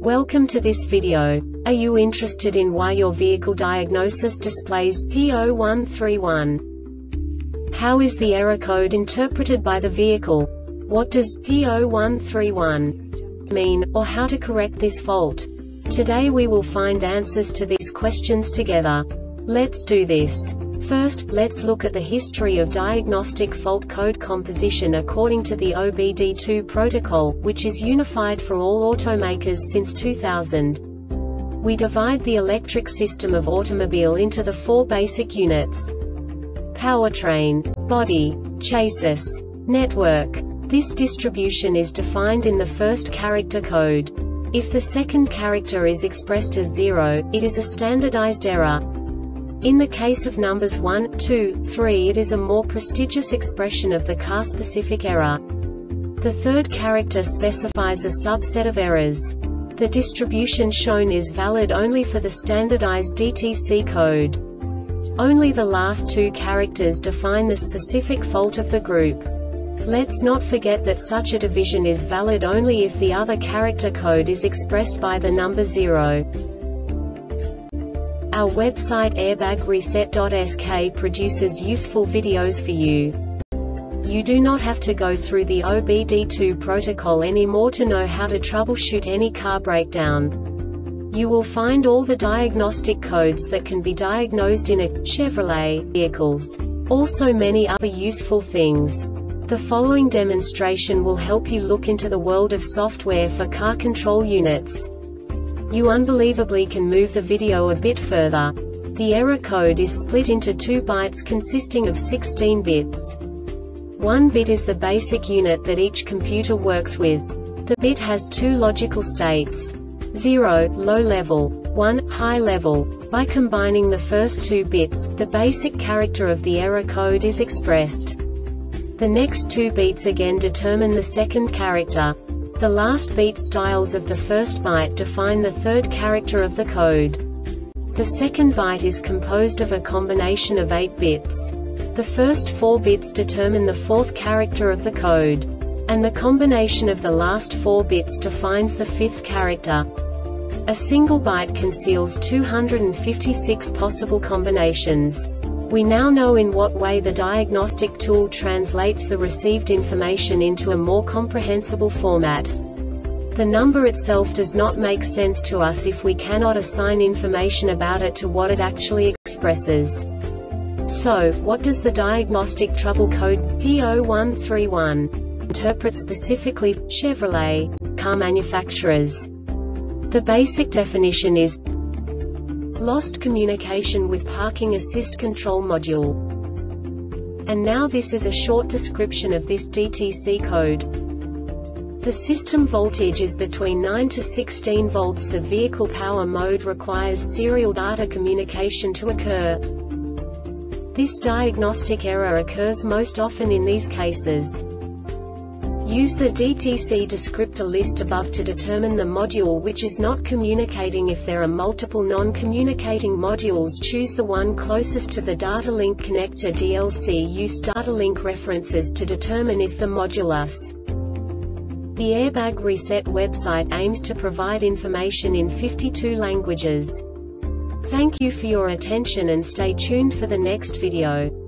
Welcome to this video. Are you interested in why your vehicle diagnosis displays P0131? How is the error code interpreted by the vehicle? What does P0131 mean, or how to correct this fault? Today we will find answers to these questions together. Let's do this. First, let's look at the history of diagnostic fault code composition according to the OBD2 protocol, which is unified for all automakers since 2000. We divide the electric system of automobile into the four basic units: powertrain, body, chassis, network. This distribution is defined in the first character code. If the second character is expressed as 0, it is a standardized error. In the case of numbers 1, 2, 3, it is a more prestigious expression of the car-specific error. The third character specifies a subset of errors. The distribution shown is valid only for the standardized DTC code. Only the last two characters define the specific fault of the group. Let's not forget that such a division is valid only if the other character code is expressed by the number 0. Our website airbagreset.sk produces useful videos for you. You do not have to go through the OBD2 protocol anymore to know how to troubleshoot any car breakdown. You will find all the diagnostic codes that can be diagnosed in a Chevrolet vehicles. Also many other useful things. The following demonstration will help you look into the world of software for car control units. You unbelievably can move the video a bit further. The error code is split into 2 bytes consisting of 16 bits. 1 bit is the basic unit that each computer works with. The bit has 2 logical states: 0, low level, 1, high level. By combining the first 2 bits, the basic character of the error code is expressed. The next 2 beats again determine the second character. The last beat styles of the first byte define the third character of the code. The second byte is composed of a combination of 8 bits. The first 4 bits determine the fourth character of the code. And the combination of the last 4 bits defines the fifth character. A single byte conceals 256 possible combinations. We now know in what way the diagnostic tool translates the received information into a more comprehensible format. The number itself does not make sense to us if we cannot assign information about it to what it actually expresses. So, what does the diagnostic trouble code P0131 interpret specifically for Chevrolet car manufacturers? The basic definition is lost communication with parking assist control module. And now this is a short description of this DTC code. The system voltage is between 9 to 16 volts. The vehicle power mode requires serial data communication to occur. This diagnostic error occurs most often in these cases. Use the DTC descriptor list above to determine the module which is not communicating. If there are multiple non-communicating modules, choose the one closest to the data link connector DLC. Use data link references to determine if the modulus. The Airbag Reset website aims to provide information in 52 languages. Thank you for your attention and stay tuned for the next video.